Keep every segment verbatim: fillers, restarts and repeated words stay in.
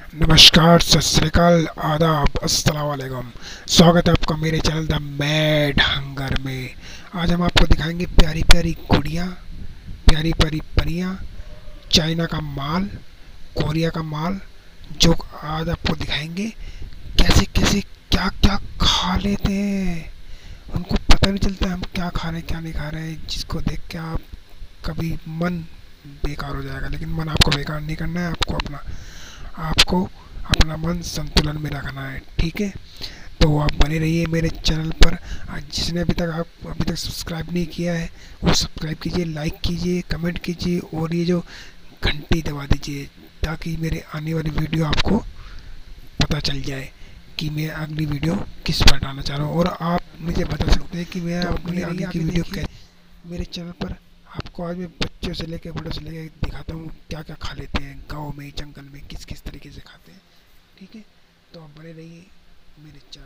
नमस्कार, सत श्री अकाल, आदाब, अस्सलाम वालेकुम। स्वागत है आपका मेरे चैनल द मैड हंगर में। आज हम आपको दिखाएंगे प्यारी प्यारी गुड़िया, प्यारी प्यारी परियां, चाइना का माल, कोरिया का माल, जो आज आपको दिखाएंगे कैसे कैसे क्या क्या खा लेते हैं। उनको पता नहीं चलता हम क्या खा रहे हैं क्या नहीं खा रहे हैं, जिसको देख के आप कभी मन बेकार हो जाएगा। लेकिन मन आपको बेकार नहीं करना है, आपको अपना आपको अपना मन संतुलन में रखना है, ठीक है। तो आप बने रहिए मेरे चैनल पर। आज जिसने अभी तक आप अभी तक सब्सक्राइब नहीं किया है वो सब्सक्राइब कीजिए, लाइक कीजिए, कमेंट कीजिए और ये जो घंटी दबा दीजिए, ताकि मेरे आने वाली वीडियो आपको पता चल जाए कि मैं अगली वीडियो किस पर डालना चाह रहा हूँ। और आप मुझे बता सकते हैं कि मैं तो अपनी आगे की वीडियो कैसे मेरे चैनल पर आपको आज मैं बच्चों से लेकर बड़ों से लेकर दिखाता हूँ क्या क्या खा लेते हैं गांव में, जंगल में, किस किस तरीके से खाते हैं, ठीक है। तो आप बने रहिए मेरे चैनल।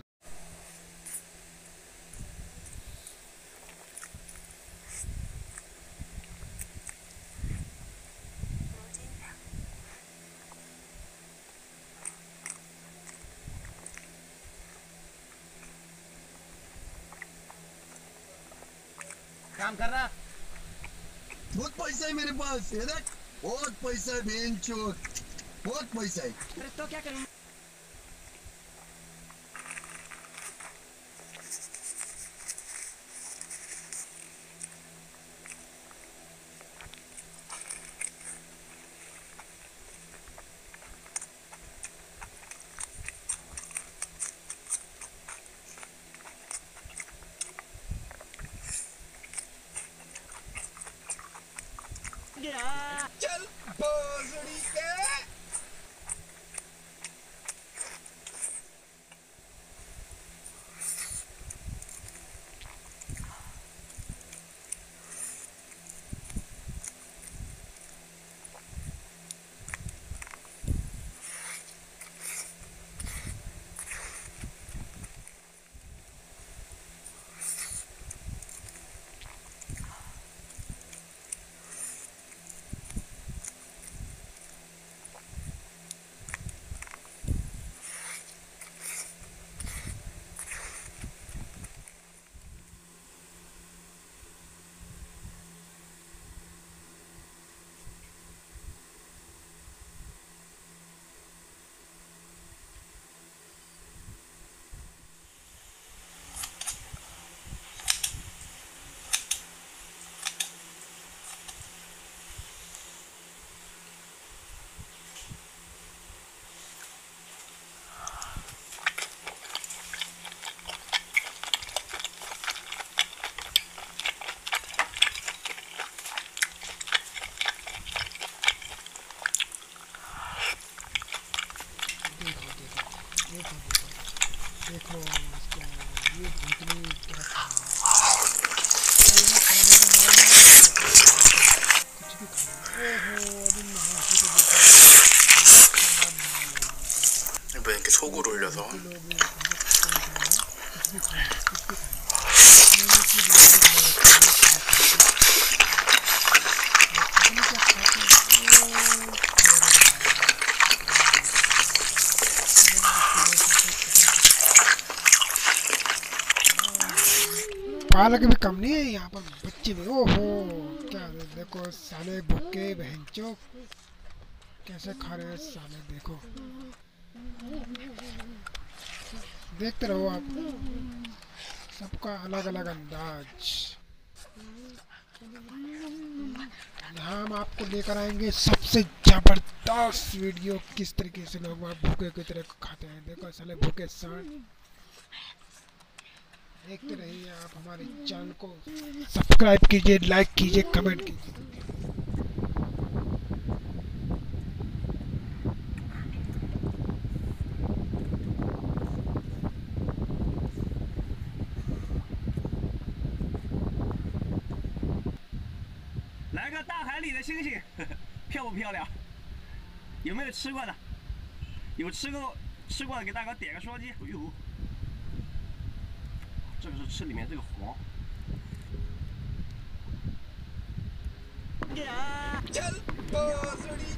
काम कर रहा। बहुत पैसा है मेरे पास, ये देख, बहुत पैसा है बेंचोद, बहुत पैसा है। अरे तो क्या करूं? चल भोसड़ी के। देखो इसको, ये भूतनी क्या खा रहा है, कुछ भी खा रहा है। ओहो, अभी नहासी को देखो, 왜 이렇게 속을 올려서 कुछ भी खा रहा है, कुछ भी खा रहा है। पालक भी कम नहीं है यहाँ पर, बच्चे भी। ओहो, क्या देखो साले भूखे बहनचो कैसे खा रहे हैं साले, देखो देखते रहो आप, सबका अलग अलग अंदाज। यहाँ हम आपको लेकर आएंगे सबसे जबरदस्त वीडियो, किस तरीके से लोग वहाँ भूखे की तरह खाते हैं। देखो साले भूखे सांड, देखते रहिए आप हमारे चैनल को, सब्सक्राइब कीजिए, लाइक कीजिए, कमेंट कीजिए। 来个大海里的星星，漂不漂亮？有没有吃过的？有吃过吃过的给大哥点个双击。哎呦，这个是吃里面这个黄。 चल भोसड़ी